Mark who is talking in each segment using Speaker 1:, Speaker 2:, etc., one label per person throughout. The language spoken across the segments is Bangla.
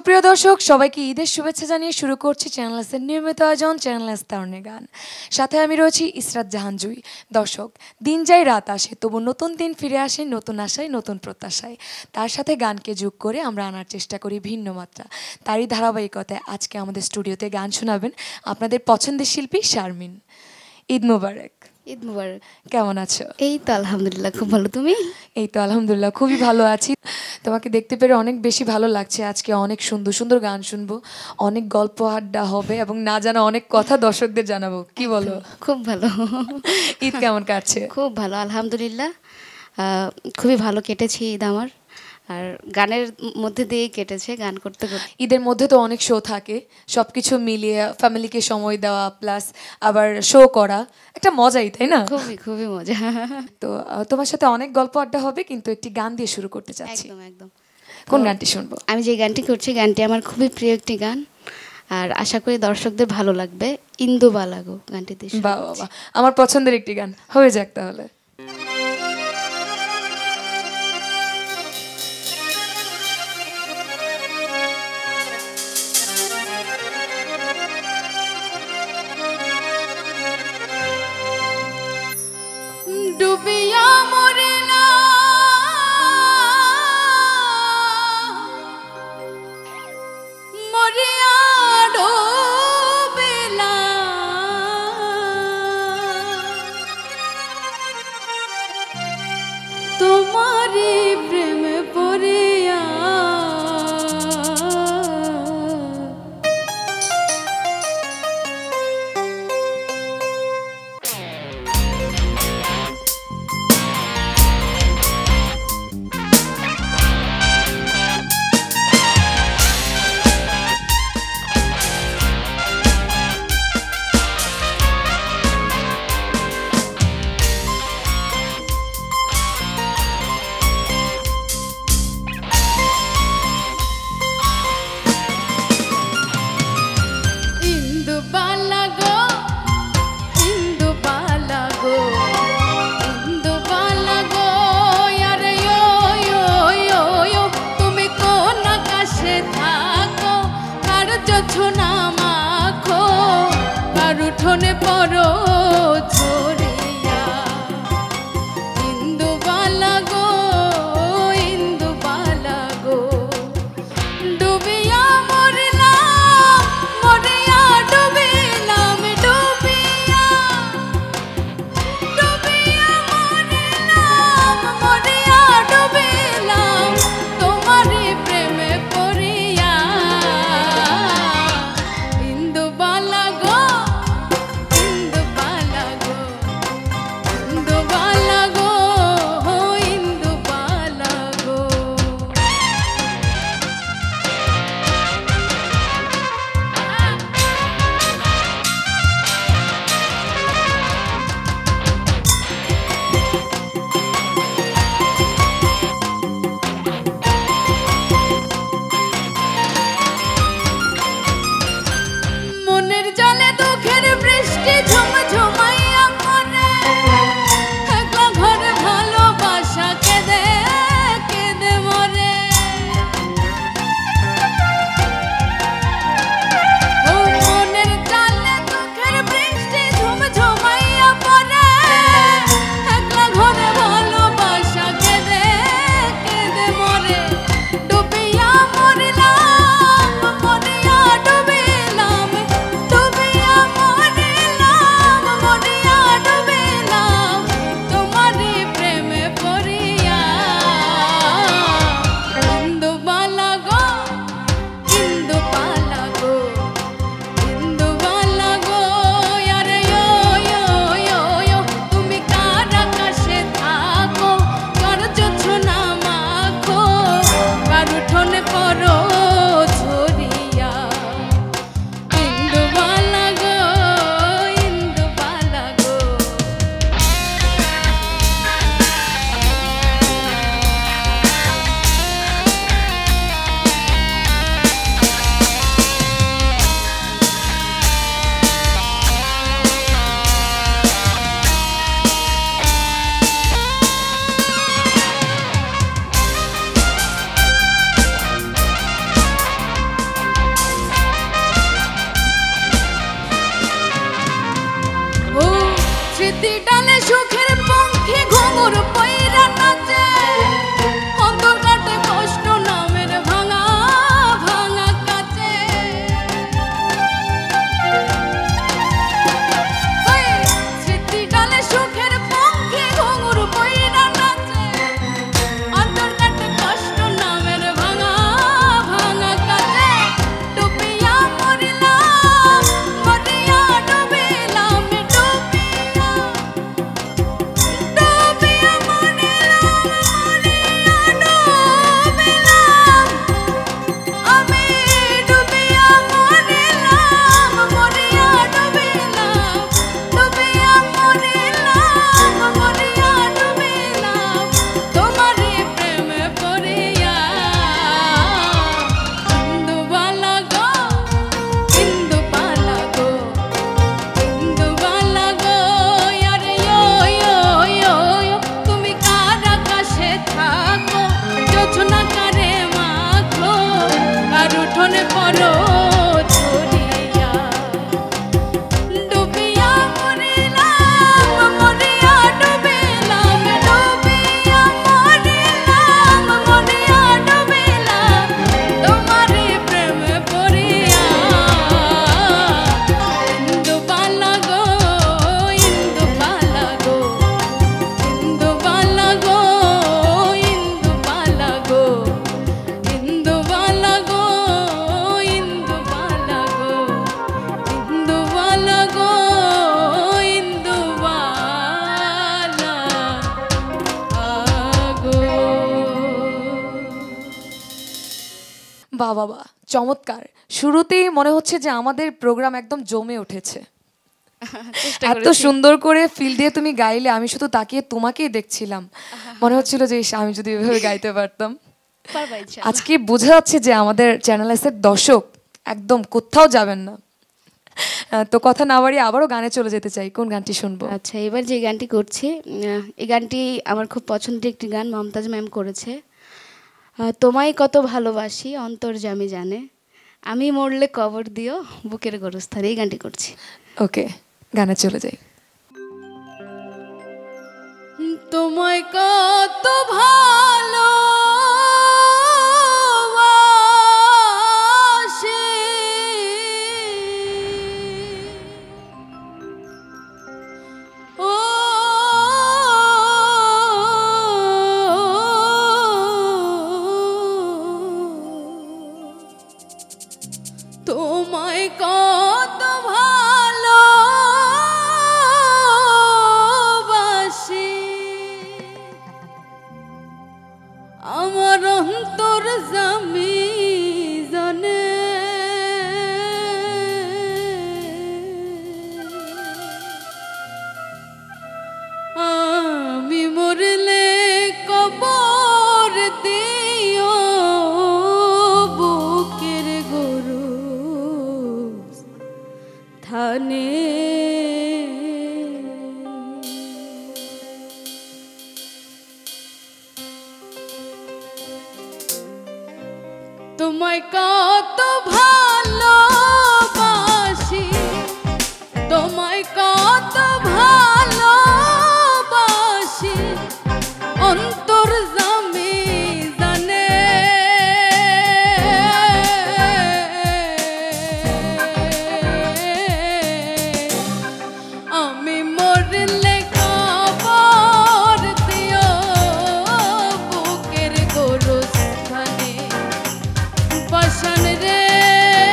Speaker 1: সুপ্রিয় দর্শক সবাইকে ঈদের শুভেচ্ছা জানিয়ে শুরু করছি চ্যানেলসের নিয়মিত আয়োজন চ্যানেলস তারুণ্যের গান। সাথে আমি রয়েছি ইসরাত জাহান জুই। দর্শক, দিন যায় রাত আসে, তবু নতুন দিন ফিরে আসে নতুন আশায় নতুন প্রত্যাশায়। তার সাথে গানকে যোগ করে আমরা আনার চেষ্টা করি ভিন্ন মাত্রা। তারই ধারাবাহিকতায় আজকে আমাদের স্টুডিওতে গান শোনাবেন আপনাদের পছন্দের শিল্পী শারমিন। ঈদ মোবারক।
Speaker 2: ঈদ মোবারক।
Speaker 1: কেমন আছো?
Speaker 2: এই তো আলহামদুলিল্লাহ, খুব ভালো। তুমি?
Speaker 1: এই তো আলহামদুলিল্লাহ খুবই ভালো আছি। তোমাকে দেখতে পেরে অনেক বেশি ভালো লাগছে। আজকে অনেক সুন্দর সুন্দর গান শুনবো, অনেক গল্প আড্ডা হবে এবং না জানা অনেক কথা দর্শকদের জানাবো। কি বলো?
Speaker 2: খুব ভালো।
Speaker 1: ঈদ কেমন কাটছে?
Speaker 2: খুব ভালো আলহামদুলিল্লাহ, খুবই ভালো কেটেছে ঈদ আমার। আর গানের মধ্যে দিয়ে কেটেছে, গান করতে করতে।
Speaker 1: ঈদের মধ্যে তো অনেক শো থাকে, সব কিছু মিলিয়ে ফ্যামিলিকে সময় দেওয়া প্লাস আবার শো করা একটা মজাই, তাই না?
Speaker 2: খুবই খুবই মজা।
Speaker 1: তো তোমার সাথে অনেক গল্প আড্ডা হবে, কিন্তু একটি গান দিয়ে শুরু করতে চাচ্ছি।
Speaker 2: একদম একদম।
Speaker 1: কোন গানটি শুনবো?
Speaker 2: আমি যে গানটি করছি, গানটি আমার খুবই প্রিয় একটি গান, আর আশা করি দর্শকদের ভালো লাগবে। ইন্দুবালাগো গানটিতে।
Speaker 1: বাহ বাহ, আমার পছন্দের একটি গান, হয়ে যাক তাহলে।
Speaker 2: ডুবিয়া মরে না মরিয়া ডোবেলা, তোমারি প্রেমে পড়িয়া উঠোনে পড়ো ছড়িয়া। ইন্দুবালা গো, ইন্দুবালা গো, ডুবিয়া মরলাম মরিয়া ডুবিলাম, ডুবিয়া ডুবিয়া মরলাম মরিয়া ডুবিলাম, তোমারই প্রেমে পড়িয়া। ইন্দুবালা গো, ইন্দুবালা গো।
Speaker 1: স্মৃতি ডালে সুখের পঙ্খী ঘুঙুর পইরা নাচে অন্তর কাটে কষ্ট নামের ভাঙা ভাঙা কাচে স্মৃতি ডালে সুখের পঙ্খী ঘুঙুর পইরা নাচে অন্তর কাটে কষ্ট নামের ভাঙা ভাঙা কাচে ডুবিয়া মরিলাম মরিয়া ডুবিলাম ডুবিয়া ডুবিয়া মরিলাম মরিয়া ডুবিলাম আমি ডুবিয়া মরিলাম মরিয়া ডুবিলাম ডুবিয়া মরিলাম মরিয়া ডুবিলাম তোমারই প্রেমে পড়িয়া ইন্দুবালা গো ইন্দুবালা গো ইন্দুবালা গো আরে ইয়ো তুমি কার আকাশে থাকো যোছনা কারে মাখো আর উঠোনে পড়ো ছড়িয়া ডুবিয়া মরিলাম মরিয়া ডুবিলাম ডুবিয়া মরিলাম মরিয়া ডুবিলাম তোমারই প্রেমে পড়িয়া ইন্দুবালা গো ইন্দুবালা গো ইন্দুবালা গো ইন্দুবালা গো ইন্দুবালা গো ইন্দুবালা গো ইন্দুবালা গো বাহ বাহ বাহ, চমৎকার। শুরুতেই মনে হচ্ছে যে আমাদের প্রোগ্রাম একদম জমে উঠেছে।
Speaker 2: চেষ্টা
Speaker 1: এত
Speaker 2: করেছি।
Speaker 1: সুন্দর করে ফিল দিয়ে তুমি গাইলে, আমি শুধু তাকিয়ে তোমাকেই দেখছিলাম, মনে হচ্ছিল যে ইস, আমি যদি এভাবে গাইতে পারতাম।
Speaker 2: পারবা ইনশাআল্লাহ।
Speaker 1: আজকে বোঝা যাচ্ছে যে আমাদের চ্যানেল এসের দর্শক একদম কোথাও যাবেন না। তো কথা না বাড়িয়ে আবারও গানে চলে যেতে চাই। কোন গানটি শুনবো?
Speaker 2: আচ্ছা, এবার যে গানটি করছি, এই গানটি আমার খুব পছন্দের একটি গান, মমতাজ ম্যাম করেছে। তোমায় কত ভালোবাসি অন্তর্যামী জানে, আমি মরলে কবর দিও বুকের গোরস্থানে, এই গানটি করছি।
Speaker 1: ওকে, গানে চলে যাই। তোমায় কত ভালো তোমায় কত ভালোবাসি আমার অন্তর জামি জানে, আমি মরলে কবর দিও বুকের গরু থানে। তোমায় কত ভালোবাসি, তোমায় কত ভালোবাসি অন্তর জামি জানে, আমি মরলে কবর দিও বুকের গোরস্থানে, পাষাণ রে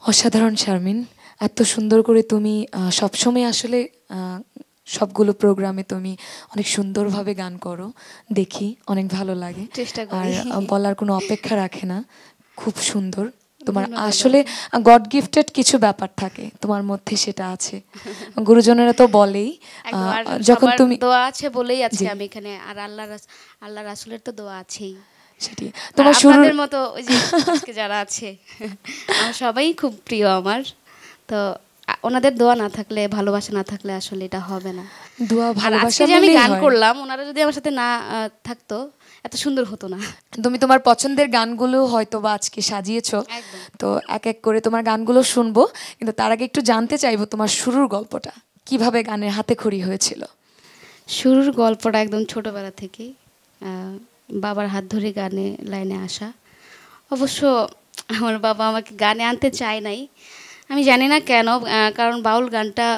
Speaker 1: অসাধারণ শারমিন, এত সুন্দর করে তুমি সবসময় আসলে সবগুলো প্রোগ্রামে তুমি অনেক সুন্দরভাবে গান করো, দেখি অনেক ভালো লাগে।
Speaker 2: চেষ্টা
Speaker 1: আর
Speaker 2: করি।
Speaker 1: বলার কোনো অপেক্ষা রাখে না, খুব সুন্দর। তোমার আসলে গড গিফটেড কিছু ব্যাপার থাকে তোমার মধ্যে, সেটা আছে। গুরুজনেরা তো বলেই
Speaker 2: একদম, আর
Speaker 1: যখন
Speaker 2: সবার
Speaker 1: তুমি
Speaker 2: দোয়া আছে বলেই আজকে
Speaker 1: জি।
Speaker 2: আমি এখানে, আর আল্লাহ রাসূলের তো দোয়া আছেই।
Speaker 1: সেটি
Speaker 2: আর
Speaker 1: তোমার শুরুর
Speaker 2: আপনাদের মতো ওই যে আজকে যারা আছে আমার সবাই খুব প্রিয় আমার। তো ওনাদের দোয়া না থাকলে, ভালোবাসা না থাকলে আসলে এটা হবে না।
Speaker 1: দোয়া
Speaker 2: আর
Speaker 1: ভালোবাসা
Speaker 2: আজকে যে আমি
Speaker 1: মিলেই
Speaker 2: গান
Speaker 1: হয়।
Speaker 2: করলাম, ওনারা যদি আমার সাথে না থাকতো এত সুন্দর হতো না।
Speaker 1: তুমি তোমার পছন্দের গানগুলো হয়তো বা আজকে সাজিয়েছো,
Speaker 2: একদম।
Speaker 1: তো এক এক করে তোমার গানগুলো শুনবো, কিন্তু তার আগে একটু জানতে চাইবো তোমার শুরুর গল্পটা, কিভাবে গানের হাতে খড়ি হয়েছিল।
Speaker 2: শুরুর গল্পটা একদম ছোটবেলা থেকেই, বাবার হাত ধরে গানে লাইনে আসা। অবশ্য আমার বাবা আমাকে গানে আনতে চায় নাই, আমি জানি না কেন, কারণ বাউল গানটা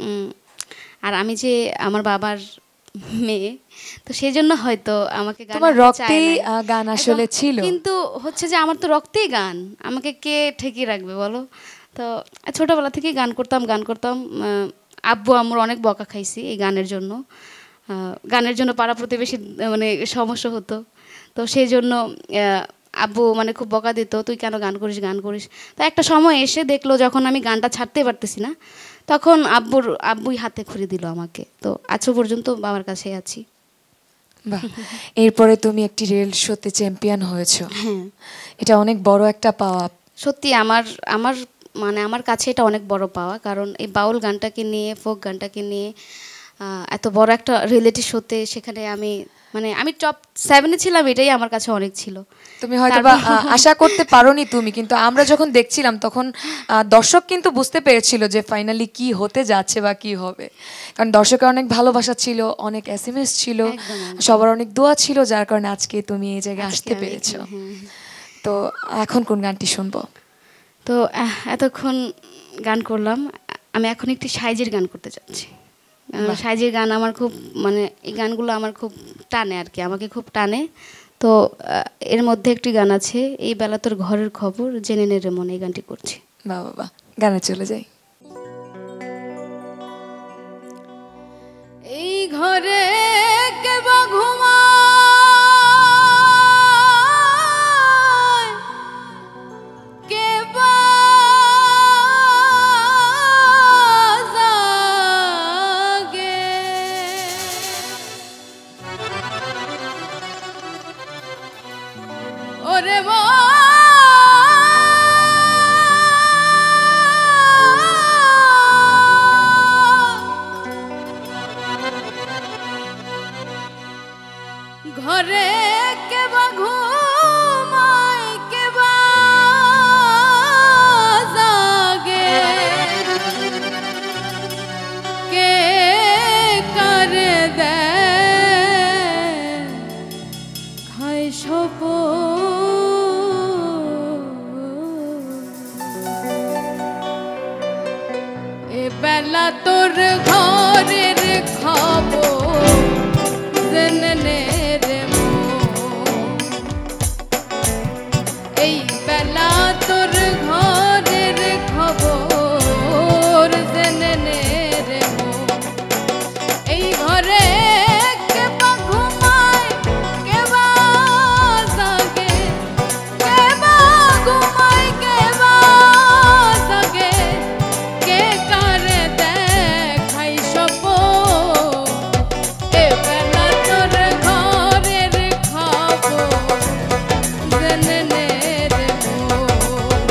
Speaker 2: আর আমি যে আমার বাবার মেয়ে, তো সেই জন্য হয়তো আমাকে গান
Speaker 1: তোমার
Speaker 2: আনতে চায়
Speaker 1: রক্তেই
Speaker 2: নাই।
Speaker 1: গান আসলে
Speaker 2: একদম,
Speaker 1: ছিল।
Speaker 2: কিন্তু হচ্ছে যে আমার তো রক্তেই গান, আমাকে কে ঠেকিয়ে রাখবে বলো। তো ছোটবেলা থেকেই গান করতাম। আব্বু আম্মুর অনেক বকা খাইছি এই গানের জন্য। গানের জন্য পাড়া প্রতিবেশী মানে সমস্যা হতো, তো সেই জন্য আব্বু মানে খুব বকা দিত, তুই কেন গান করিস। তো একটা সময় এসে দেখলো যখন আমি গানটা ছাড়তে পারতেছি না, তখন আব্বুই হাতে খড়ি দিল আমাকে। তো আজও পর্যন্ত বাবার কাছে আছি।
Speaker 1: বাহ, এরপরে তুমি একটি রিয়েল শোতে চ্যাম্পিয়ন হয়েছো।
Speaker 2: হ্যাঁ,
Speaker 1: এটা অনেক বড় একটা পাওয়া।
Speaker 2: সত্যি আমার মানে আমার কাছে এটা অনেক বড় পাওয়া, কারণ এই বাউল গানটাকে নিয়ে, ফোক গানটাকে নিয়ে এত বড় একটা রিয়েলিটি শোতে, সেখানে আমি টপ 7-এ ছিলাম, এটাই আমার কাছে অনেক ছিল।
Speaker 1: তুমি হয়তো বা আশা করতে পারোনি তুমি, কিন্তু আমরা যখন দেখছিলাম তখন দর্শক কিন্তু বুঝতে পেরেছিল যে ফাইনালি কি হতে যাচ্ছে বা কি হবে, কারণ দর্শকের অনেক ভালোবাসা ছিল, অনেক SMS ছিল,
Speaker 2: একদম।
Speaker 1: সবার অনেক দোয়া ছিল, যার কারণে আজকে তুমি এই জায়গায়
Speaker 2: আজকে
Speaker 1: আসতে
Speaker 2: আমি
Speaker 1: পেরেছো।
Speaker 2: এখানে, হ্যাঁ।
Speaker 1: তো এখন কোন গানটি শুনবো?
Speaker 2: তো এতক্ষণ গান করলাম, আমি এখন একটি সাইজের গান করতে চাচ্ছি। সাইজের গান আমার খুব এই গানগুলো আমার খুব টানে আর কি, আমাকে খুব টানে। তো এর মধ্যে একটি গান আছে, এই বেলা তোর ঘরের খবর জেনে নে রে মন, এই গানটি করছি।
Speaker 1: বাহ বাবা, গানে চলে যাই।
Speaker 2: এই ঘরে কে বা ঘুমায়, কে বা জাগে, ওরে ঘরে কে বা ঘুমায়, কে বা জাগে, কে করে দেয় খায় এ বেলা তোর ঘরের খবর জেনে নে রে মন, এই বেলা তোর ঘরের খবর জেনে নে রে মন। এই ঘরে কে বা ঘুমায়, কে বা জাগে, কে বা ঘুমায়, কে বা জাগে, কে কারে দেখাই স্বপন, এ বেলা তোর ঘরের খবর জেনে নে রে মন।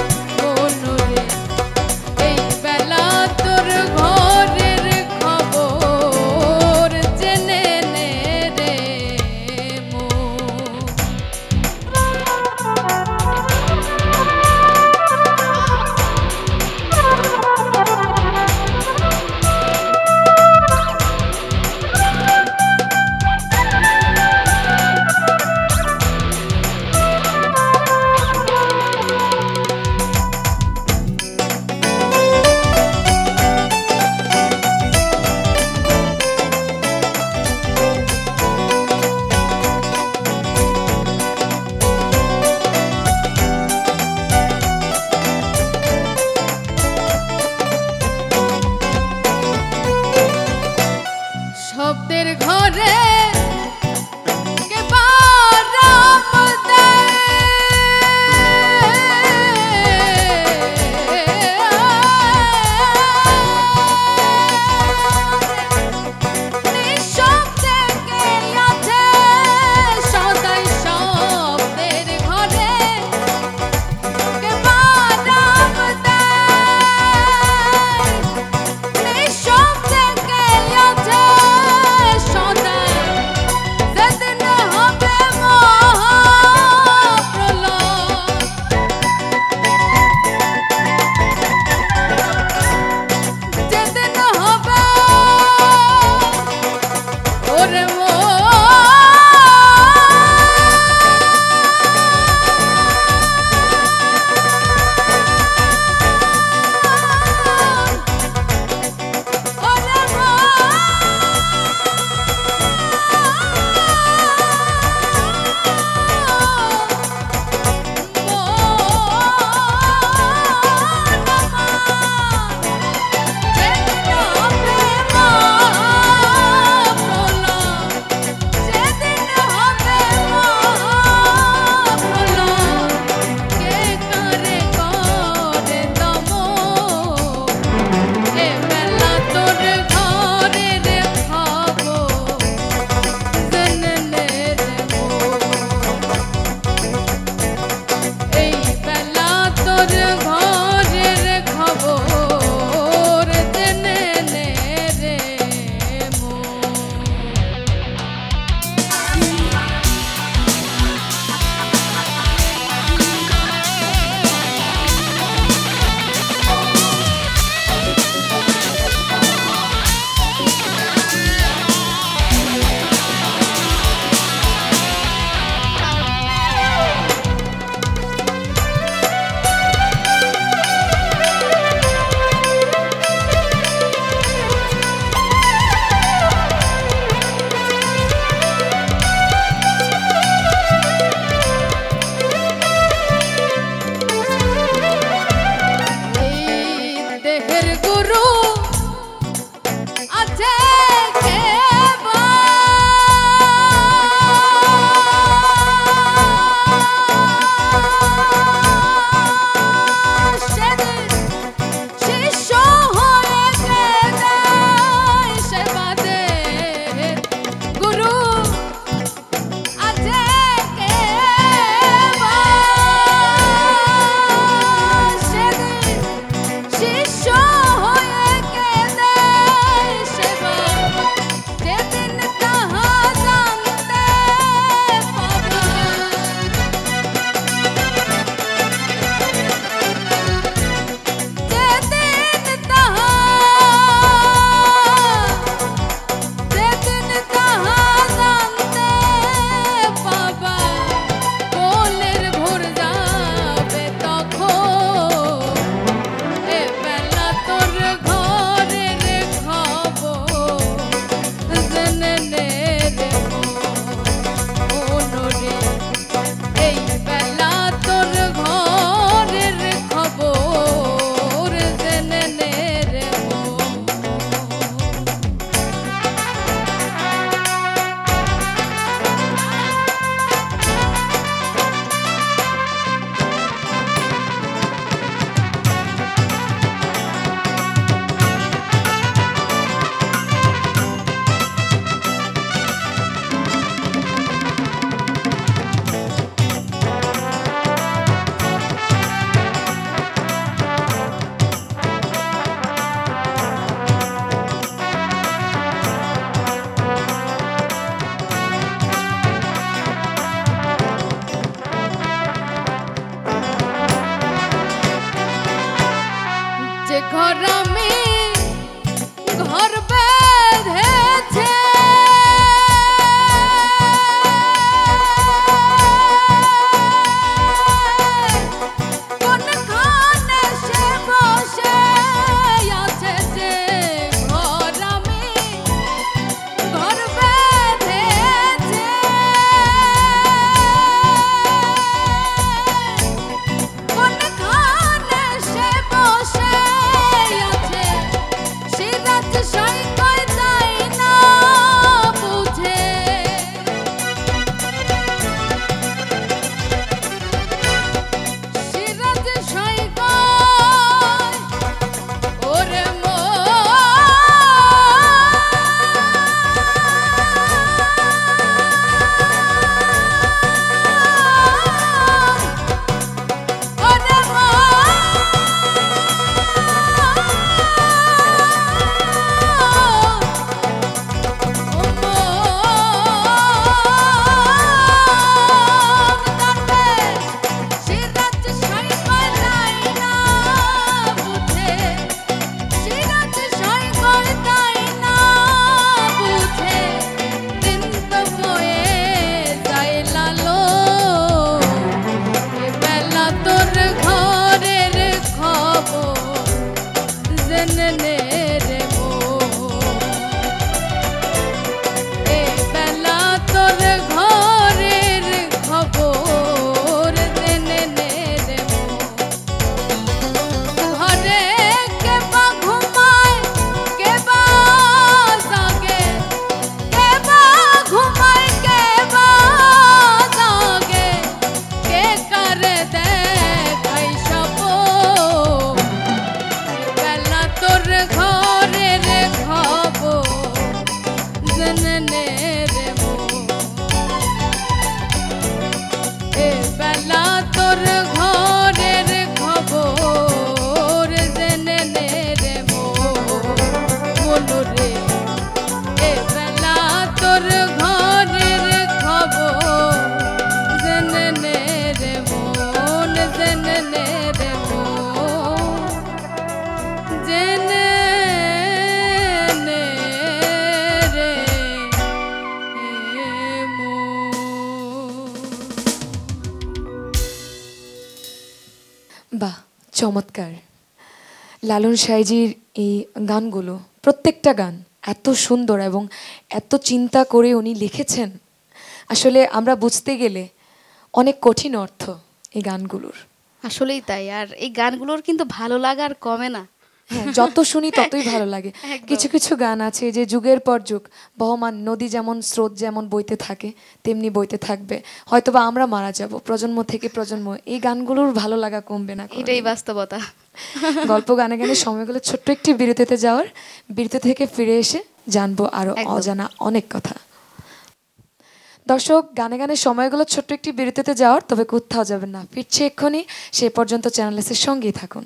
Speaker 1: বাহ, চমৎকার। লালন সাইজির এই গানগুলো, প্রত্যেকটা গান এত সুন্দর এবং এত চিন্তা করে উনি লিখেছেন, আসলে আমরা বুঝতে গেলে অনেক কঠিন অর্থ এই গানগুলোর।
Speaker 2: আসলেই তাই। আর এই গানগুলোর কিন্তু ভালো লাগা আর কমে না।
Speaker 1: হ্যাঁ, যত শুনি ততই ভালো লাগে। কিছু কিছু গান আছে যে যুগের পর যুগ বহমান নদী যেমন স্রোত যেমন বইতে থাকে তেমনি বইতে থাকবে, হয়তোবা আমরা মারা যাব, প্রজন্ম থেকে প্রজন্ম এই গানগুলোর ভালো লাগা কমবে না।
Speaker 2: এটাই বাস্তবতা।
Speaker 1: গল্প গানে গানে সময়গুলো ছোট্ট একটি বিরতিতে যাওয়ার, বিরতি থেকে ফিরে এসে জানবো আরো অজানা অনেক কথা। দর্শক, গানে গানে সময়গুলো ছোট্ট একটি বিরতিতে যাওয়ার, তবে কোথাও যাবেন না, ফিরছে এক্ষুনি। সেই পর্যন্ত চ্যানেলের সঙ্গেই থাকুন।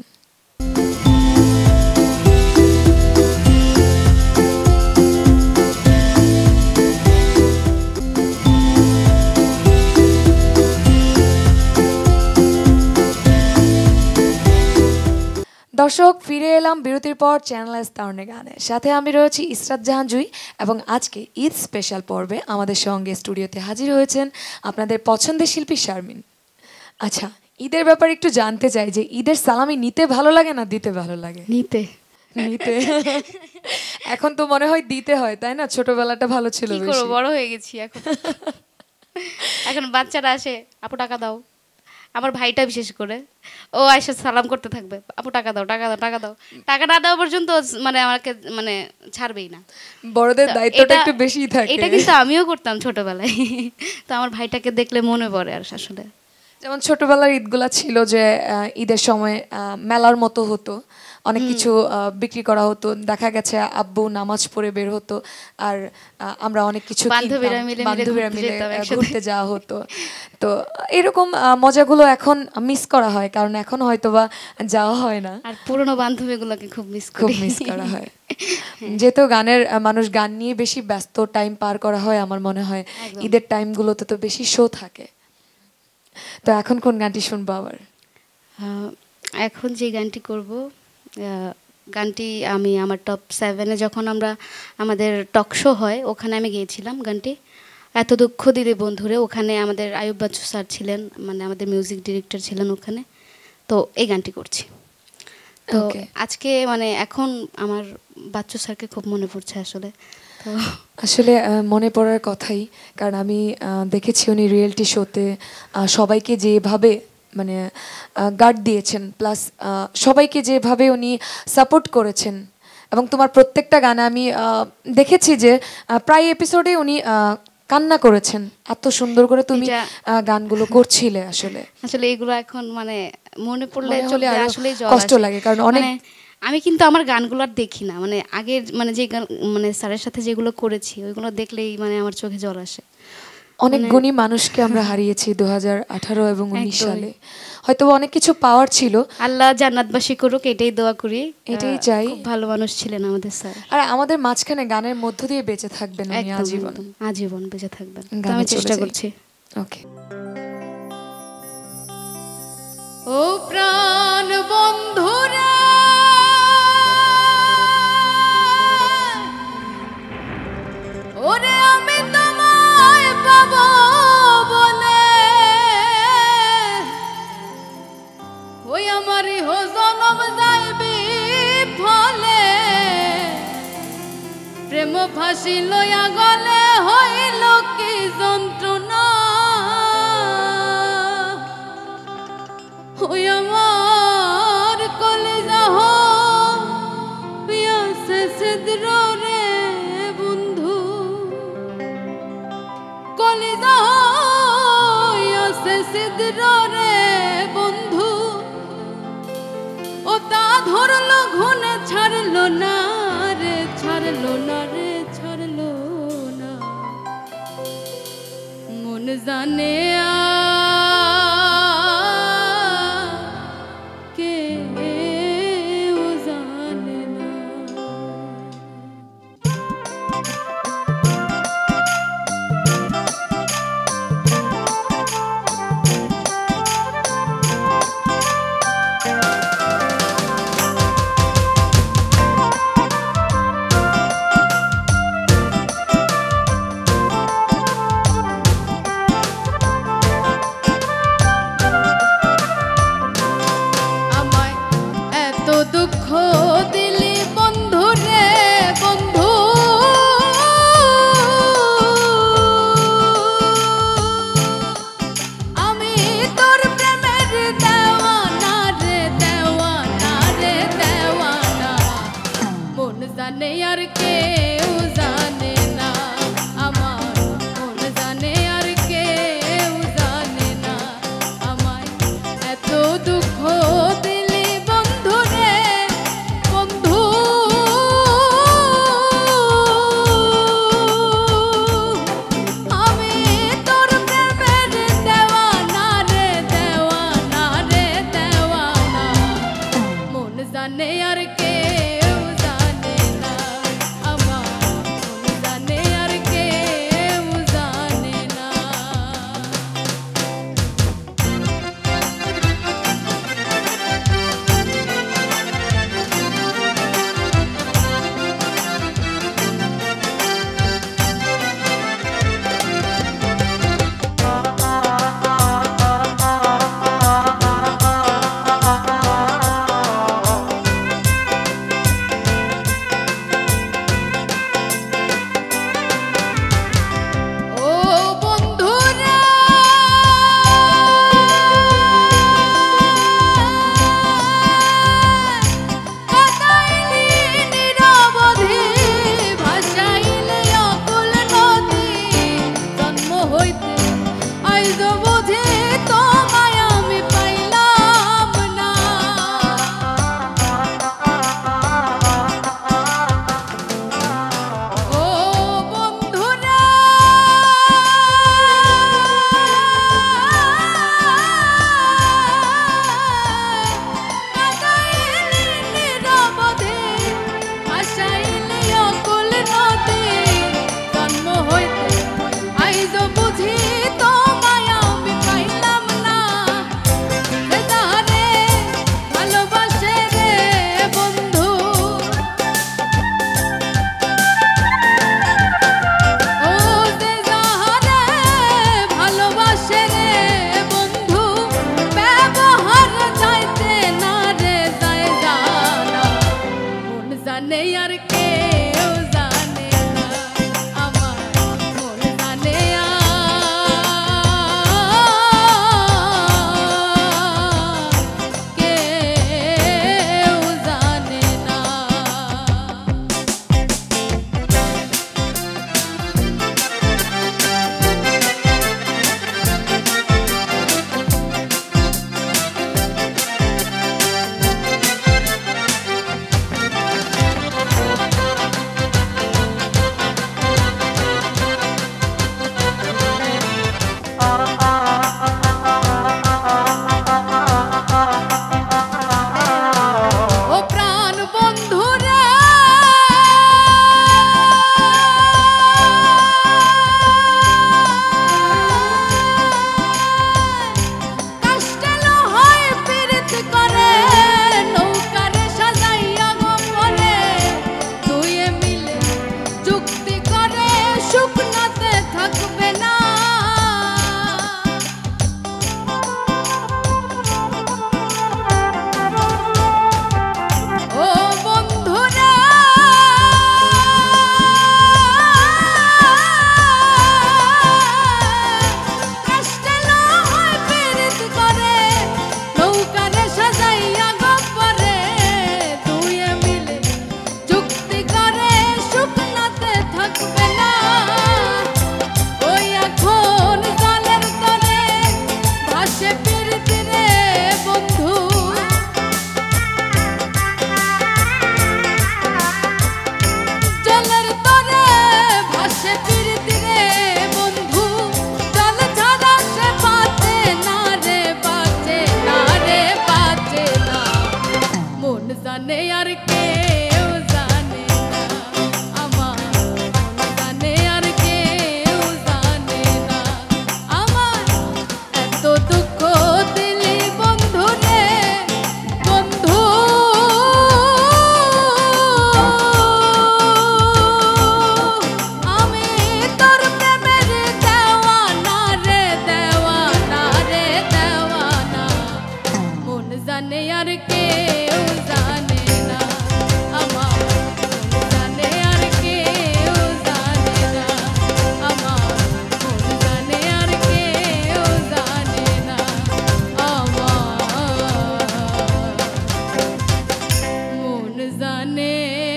Speaker 1: দর্শক, ফিরে এলাম বিরতির পর চ্যানেল তারুণ্যের গানে। সাথে আমি রয়েছি ইসরাত জাহান জুই, এবং আজকে ঈদ স্পেশাল পর্বে আমাদের সঙ্গে স্টুডিওতে হাজির হয়েছেন আপনাদের পছন্দের শিল্পী শারমিন। আচ্ছা, ঈদের ব্যাপারে একটু জানতে চাই যে ঈদের সালামি নিতে ভালো লাগে না দিতে ভালো লাগে?
Speaker 2: নিতে।
Speaker 1: নিতে। এখন তো মনে হয় দিতে হয়, তাই না? ছোটবেলাটা ভালো ছিল।
Speaker 2: কি করব, বড় হয়ে গেছি এখন। এখন বাচ্চারা আসে, আপু টাকা দাও। আমার ভাইটা বিশেষ করে ও এসে সালাম করতে থাকবে, আপু টাকা দাও, টাকা দাও, টাকা দাও। টাকা না দেওয়া পর্যন্ত মানে আমাকে মানে ছাড়বেই না।
Speaker 1: বড়দের দায়িত্বটা একটু বেশিই থাকে।
Speaker 2: এটা কিন্তু আমিও করতাম ছোটবেলায়। তো আমার ভাইটাকে দেখলে মনে পড়ে আর আসলে।
Speaker 1: যেমন ছোটবেলার ঈদগুলা ছিল যে ঈদের সময় মেলার মতো হতো, অনেক কিছু বিক্রি করা হতো, দেখা গেছে আব্বু নামাজ পড়ে বের হতো আর আমরা অনেক কিছু
Speaker 2: বান্ধবীরা মিলে
Speaker 1: ঘুরতে যাওয়া হতো। তো এরকম মজাগুলো এখন মিস করা হয়, কারণ এখন হয়তোবা যাওয়া হয় না।
Speaker 2: আর পুরনো বান্ধবীগুলোকে খুব মিস
Speaker 1: করা হয়। যেহেতু গানের মানুষ গান নিয়ে বেশি ব্যস্ত টাইম পার করা হয়, আমার মনে হয় ঈদের টাইমগুলোতে তো বেশি শো থাকে। তো এখন কোন গানটি শুনবো আবার?
Speaker 2: এখন যে গানটি করব, গানটি আমি আমার টপ 7-এ যখন আমাদের টক শো হয় ওখানে আমি গিয়েছিলাম গানটি, এত দুঃখ দিলে বন্ধুরে। ওখানে আমাদের আয়ুব বাচ্চু স্যার ছিলেন, মানে আমাদের মিউজিক ডিরেক্টর ছিলেন ওখানে। তো এই গানটি করছি। তো আজকে মানে এখন আমার বাচ্চু স্যারকে খুব মনে পড়ছে আসলে। তো
Speaker 1: আসলে মনে পড়ার কথাই, কারণ আমি দেখেছি উনি রিয়েলিটি শোতে সবাইকে যেভাবে মানে গার্ড দিয়েছেন, প্লাস সবাইকে যেভাবে উনি সাপোর্ট করেছেন, এবং তোমার প্রত্যেকটা গানে আমি দেখেছি যে প্রায় এপিসোডে উনি কান্না করেছেন। এত সুন্দর করে তুমি গানগুলো করছিলে। আসলে
Speaker 2: এগুলো এখন মানে মনে পড়লে আসলে
Speaker 1: কষ্ট লাগে, কারণ অনেক
Speaker 2: আমি কিন্তু আমার গানগুলো আর দেখি না, মানে আগের মানে যে গান মানে স্যারের সাথে যেগুলো করেছি ওইগুলো দেখলেই মানে আমার চোখে জল আসে।
Speaker 1: অনেক গুণী মানুষকে আমরা হারিয়েছি 2018 এবং 19 সালে। হয়তো অনেক কিছু পাওয়ার ছিল,
Speaker 2: আল্লাহ জান্নাতবাসী করুক এটাই দোয়া করি,
Speaker 1: এটাই চাই।
Speaker 2: খুব ভালো মানুষ ছিলেন আমাদের স্যার,
Speaker 1: আর আমাদের মাঝখানে গানের মধ্য দিয়ে বেঁচে থাকবেন উনি
Speaker 2: আজীবন বেঁচে থাকবেন। আমি চেষ্টা করছি।
Speaker 1: ওকে।
Speaker 2: ও প্রাণ বন্ধুরা, ওরে আমি তোমায় পাবো বলে ওই আমারই হো জনম যাইবি ফলে, প্রেম ফাঁসি লইয়া গলে হইল কি যন্ত্রণা, ওই আমার কলিজা হইয়াছে ছিদ্র রে বন্ধু, কলিজা হইয়াছে ছিদ্র রে বন্ধু, ও তা ধরলো ঘুনে ছাড়লো না রে, ছাড়লো না রে, ছাড়লো না। মন জানে আর কেউ জানে না, আমার মন জানে আর কেউ জানে না। আমার এত দুঃখ দিলি বন্ধু রে বন্ধু, আমি তোর প্রেমের দেওয়ানা রে দেওয়ানা রে দেওয়ানা। মন জানে আর কেউ জানে না, আমার মন জানে আর কেউ জানে না, আমার মন জানে আর কেউ জানে না, আমার মন জানে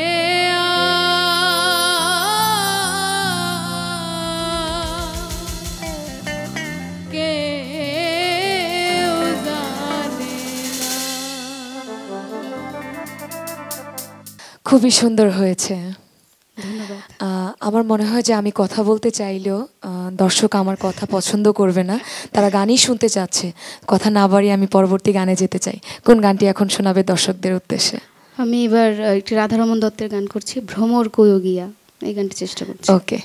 Speaker 2: কেউ জানে
Speaker 1: খুবই সুন্দর হয়েছে।
Speaker 2: ধন্যবাদ।
Speaker 1: আমার মনে হয় যে আমি কথা বলতে চাইলেও দর্শক আমার কথা পছন্দ করবে না, তারা গানই শুনতে চাচ্ছে। কথা না বাড়িয়ে আমি পরবর্তী গানে যেতে চাই। কোন গানটি এখন শোনাবে দর্শকদের উদ্দেশ্যে?
Speaker 2: আমি এবার একটি রাধারমন দত্তের গান করছি, ভ্রমর কয়গিয়া, এই গানটি চেষ্টা করছি।
Speaker 1: ওকে।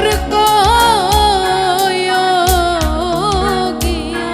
Speaker 2: দূর কইও গিয়া।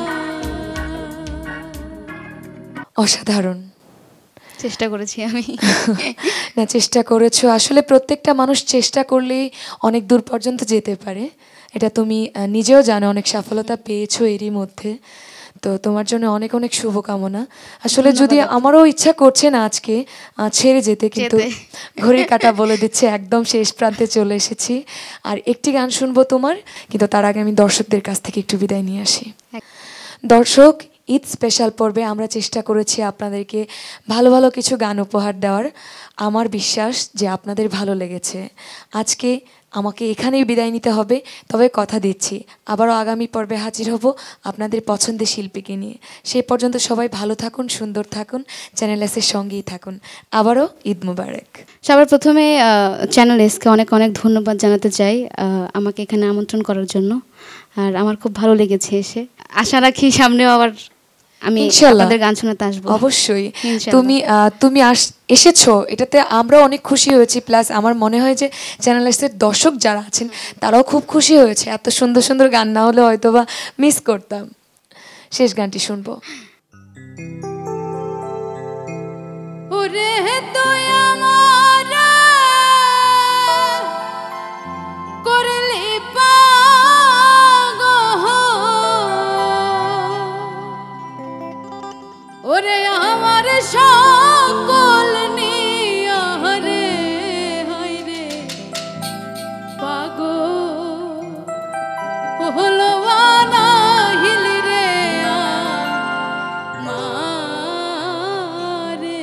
Speaker 1: অসাধারণ।
Speaker 2: চেষ্টা করেছি আমি।
Speaker 1: না, চেষ্টা করেছো। আসলে প্রত্যেকটা মানুষ চেষ্টা করলেই অনেক দূর পর্যন্ত যেতে পারে, এটা তুমি নিজেও জানো, অনেক সফলতা পেয়েছো এরই মধ্যে। তো তোমার জন্য অনেক অনেক শুভকামনা। আসলে যদি আমারও ইচ্ছা করছে না আজকে ছেড়ে যেতে, কিন্তু ঘড়ির কাঁটা বলে দিচ্ছে একদম শেষ প্রান্তে চলে এসেছি। আর একটি গান শুনবো তোমার, কিন্তু তার আগে আমি দর্শকদের কাছ থেকে একটু বিদায় নিয়ে আসি। দর্শক, ঈদ স্পেশাল পর্বে আমরা চেষ্টা করেছি আপনাদেরকে ভালো ভালো কিছু গান উপহার দেওয়ার। আমার বিশ্বাস যে আপনাদের ভালো লেগেছে। আজকে আমাকে এখানেই বিদায় নিতে হবে, তবে কথা দিচ্ছি আবারও আগামী পর্বে হাজির হব আপনাদের পছন্দের শিল্পীকে নিয়ে। সেই পর্যন্ত সবাই ভালো থাকুন, সুন্দর থাকুন, চ্যানেল এসের সঙ্গেই থাকুন। আবারও ঈদ মুবারক।
Speaker 2: সবার প্রথমে চ্যানেল এসকে অনেক অনেক ধন্যবাদ জানাতে চাই আমাকে এখানে আমন্ত্রণ করার জন্য। আর আমার খুব ভালো লেগেছে এসে। আশা রাখি সামনেও আবার আমি আপনাদের গান শোনাতে আসবো।
Speaker 1: অবশ্যই। তুমি এসেছো, এটাতে আমরা অনেক খুশি হয়েছি। প্লাস আমার মনে হয় যে চ্যানেল এসের দর্শক যারা আছেন তারাও খুব খুশি হয়েছে। এত সুন্দর সুন্দর গান না হলে হয়তো বা মিস করতাম। শেষ গানটি শুনবো।
Speaker 2: ওরে তুই আমার করলি ওরে আমার সকল নিয়া রে হায়রে পাগো হলো না হিলি রে মারে।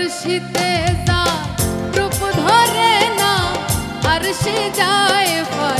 Speaker 2: শীতে যায় রূপ ধরে না আর সে যায়